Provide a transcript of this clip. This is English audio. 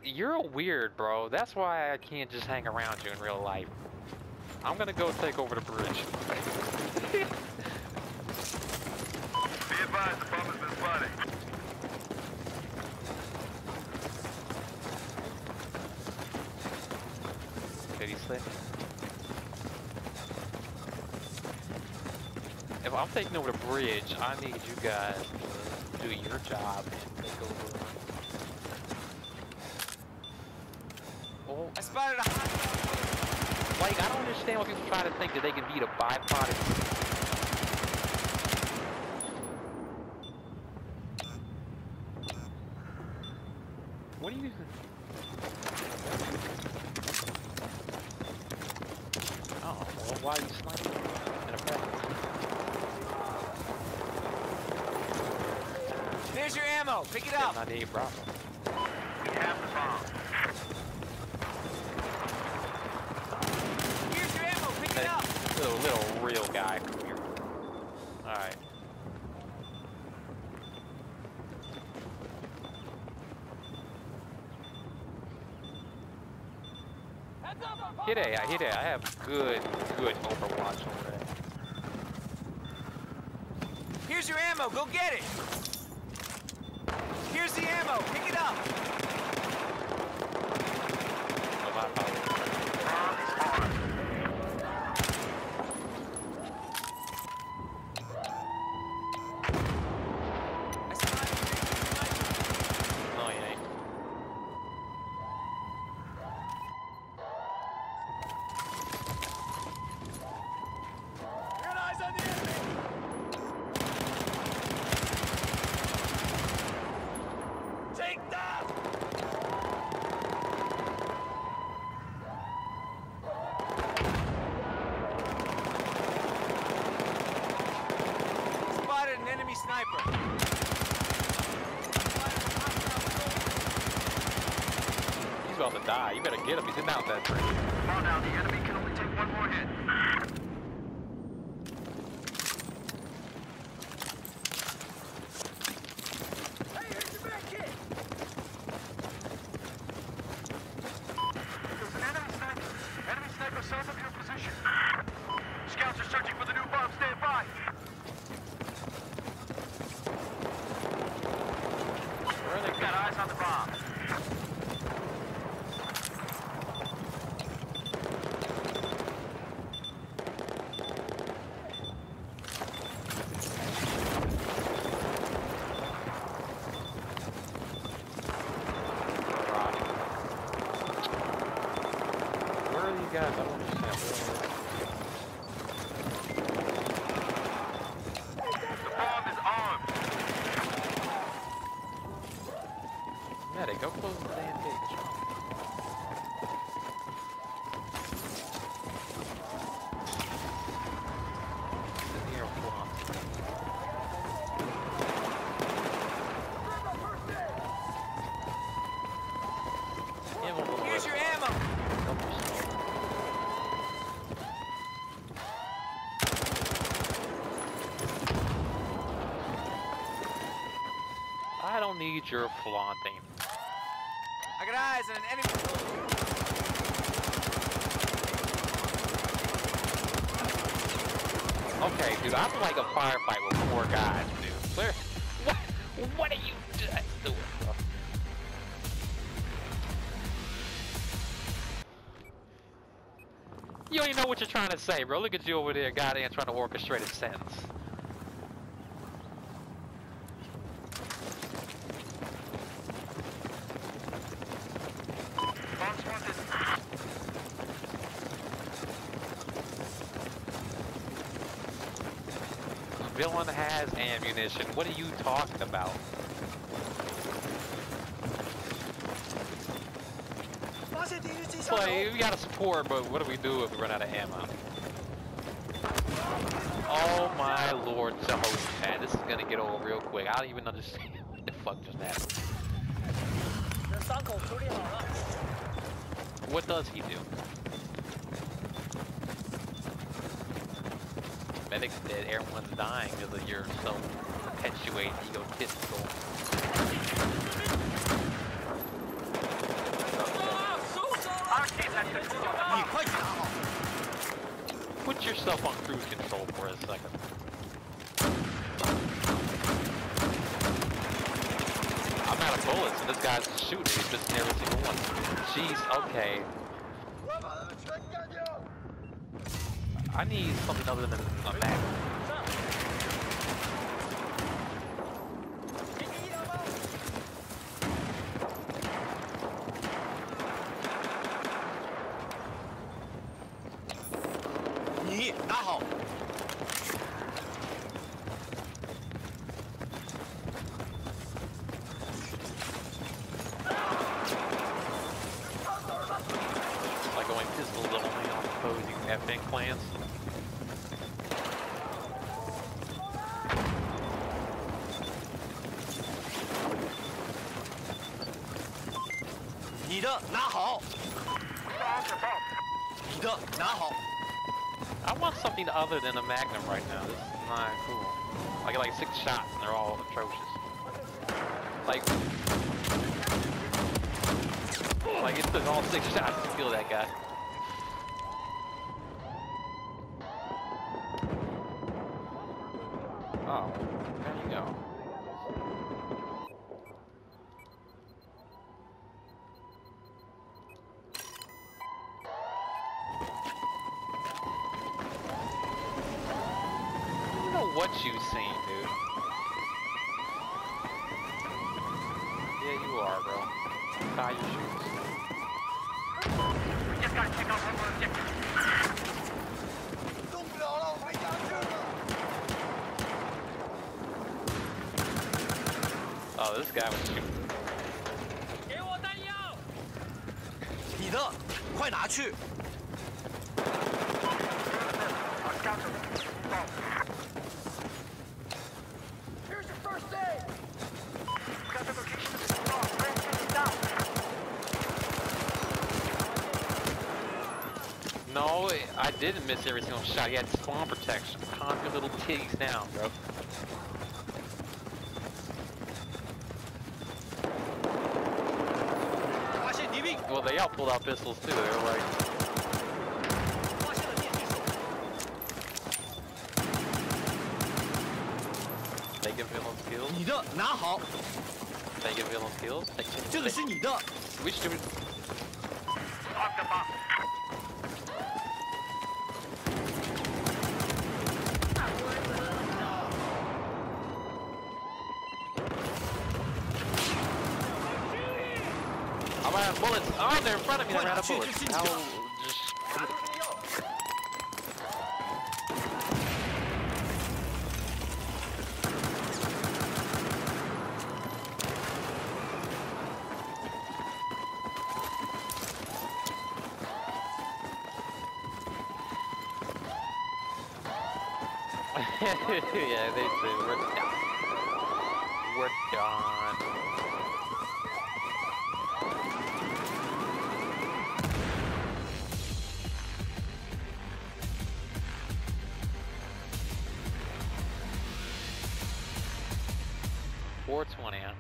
You're weird, bro. That's why I can't just hang around you in real life. I'm gonna go take over the bridge. Be advised, the bomb has been spotted. Did he slip? If I'm taking over the bridge, I need you guys to do your job and take over. Oh, I spotted a hot. like, I don't understand why people try to think that they can beat a byproduct. What are you... Oh, well, why are you sniping in a pack? There's your ammo. Pick it up. Not a Bravo. We have the bomb. Here's your ammo. Pick it up. Little real guy. Come here. Alright. Hit A, I have good Overwatch over there. Here's your ammo. Go get it. Here's the ammo. Pick it up. Oh, my apologies. Bomb is armed. I spotted No, you ain't. Got eyes on the enemy. Take that. Spotted an enemy sniper. He's about to die. You better get him. He's in out that tree. Well, now the enemy can only take one more hit. Hey, here's your back kit. There's an enemy sniper. Enemy sniper south of your position. Scouts are searching for the new bomb. Stand by. Where are they Got eyes on the bomb. Where are you guys? I don't understand. The bomb is armed. Medic, go close the damn gate. In here, flaunt. Here's your ammo. I don't need your flaunting. I got eyes on an enemy. Okay, dude, I'm like a firefight with 4 guys, dude. Where? What are you doing, bro? You don't even know what you're trying to say, bro. Look at you over there, goddamn, trying to orchestrate a sentence. Bomb's wanted. Villain has ammunition. What are you talking about? Play, we gotta support, but what do we do if we run out of ammo? Oh my lord, it's a host chat. This is gonna get old real quick. I don't even understand what the fuck just happened. What does he do? Medic's dead, everyone's dying because of your self-perpetuating egotistical. 快去拿好。 Put yourself on cruise control for a second. I'm out of bullets, and this guy's shooting. He's missing every single one. Jeez, okay. I need something other than a mag. 你拿好。 Like going pistols only on opposing ethnic clans. 你的拿好。你的拿好。 I want something other than a Magnum right now. This is not cool. I get like 6 shots and they're all atrocious. Like it took all 6 shots to kill that guy. Oh, there you go. I don't know what you've seen, dude. Yeah, you are, bro. Tie your shoes. We just gotta take out one more objective. 动不了了，我回家去了。 Oh, this guy was shooting. 给我弹药。你的，快拿去。 Our scouts are looking for the bomb. Here's your first aid. We got the location of the bomb. Brand is down. No, I didn't miss every single shot. He had spawn protection. Calm your little titties down, bro. Well, they all pulled out pistols too. They were like, they give villain skills. 你的拿好， They give villain skills. 这个是你的。 We should. Lock the bomb. I'm out of bullets. Oh, they're in front of me. I'm out of bullets. How just. Yeah, they do. We're done. We're done. $420, huh?